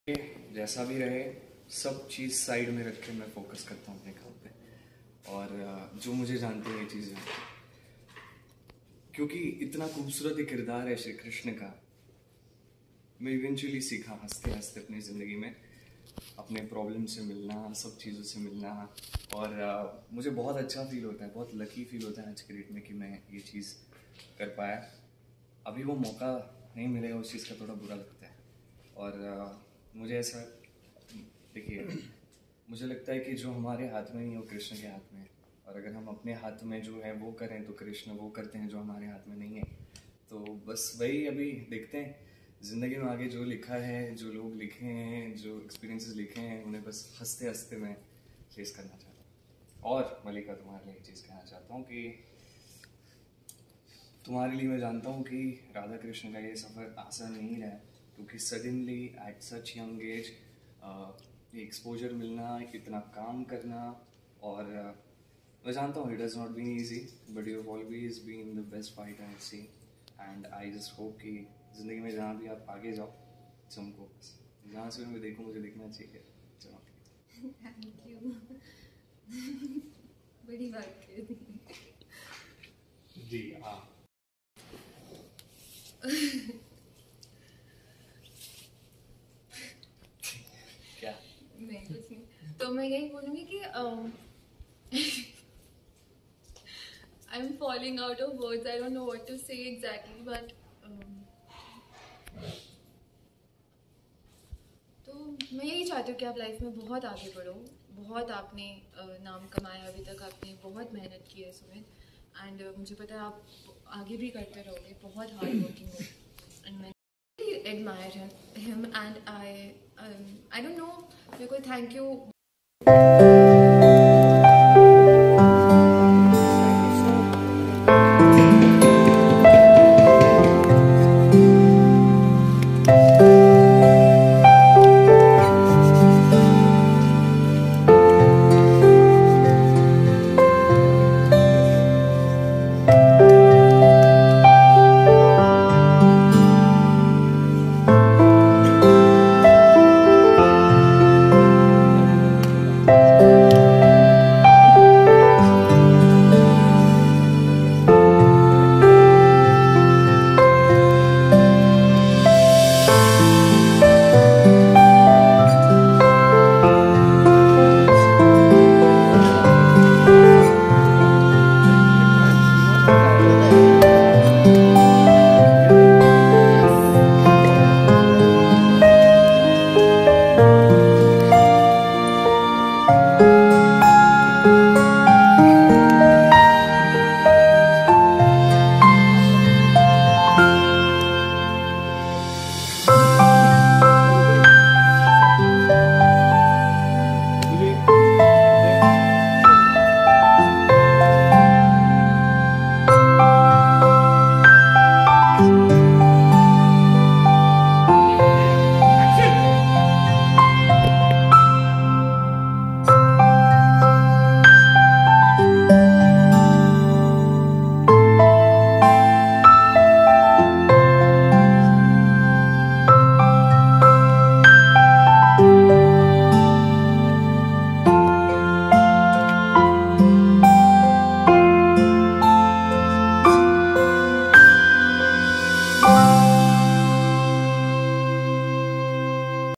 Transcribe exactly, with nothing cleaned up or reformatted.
जैसा भी रहे सब चीज़ साइड में रख के मैं फोकस करता हूँ अपने काम पे, और जो मुझे जानते हैं ये चीज़ें, क्योंकि इतना खूबसूरत एक किरदार है श्री कृष्ण का। मैं इवेंचुअली सीखा हंसते हंसते अपनी ज़िंदगी में अपने प्रॉब्लम से मिलना, सब चीज़ों से मिलना, और uh, मुझे बहुत अच्छा फील होता है, बहुत लकी फील होता है आज के डेट में कि मैं ये चीज़ कर पाया। अभी वो मौका नहीं मिलेगा, उस चीज़ का थोड़ा बुरा लगता है। और uh, मुझे ऐसा, देखिए, मुझे लगता है कि जो हमारे हाथ में नहीं है वो कृष्ण के हाथ में है, और अगर हम अपने हाथ में जो है वो करें तो कृष्ण वो करते हैं जो हमारे हाथ में नहीं है। तो बस वही अभी देखते हैं ज़िंदगी में आगे जो लिखा है, जो लोग लिखे हैं, जो एक्सपीरियंसेस लिखे हैं, उन्हें बस हंसते हंसते मैं फेस करना चाहता हूँ। और मलिका, तुम्हारे लिए एक चीज़ कहना चाहता हूँ कि तुम्हारे लिए मैं जानता हूँ कि राधा कृष्ण का ये सफ़र आसान नहीं रहा, क्योंकि suddenly at such young age exposure मिलना, इतना काम करना, और uh, मैं जानता हूँ it has not been easy, but you have always been the best fighter I see, and I just hope कि ज़िंदगी में जहाँ भी आप आगे जाओ, तुमको जहाँ से मैं देखूँ मुझे दिखना चाहिए। चलो थैंक यू। बड़ी बात कर दी जी। हाँ क्या नहीं, कुछ नहीं। तो मैं यही बोलूँगी कि I am falling out of words, I don't know what to say exactly, but तो मैं यही चाहती हूँ कि आप लाइफ में बहुत आगे बढ़ो। बहुत आपने uh, नाम कमाया अभी तक, आपने बहुत मेहनत की है सुमित, एंड uh, मुझे पता है आप आगे भी करते रहोगे, बहुत हार्ड वर्किंग हो, एंड मैं admire him, him and I um, I don't know, मेरे को थैंक यू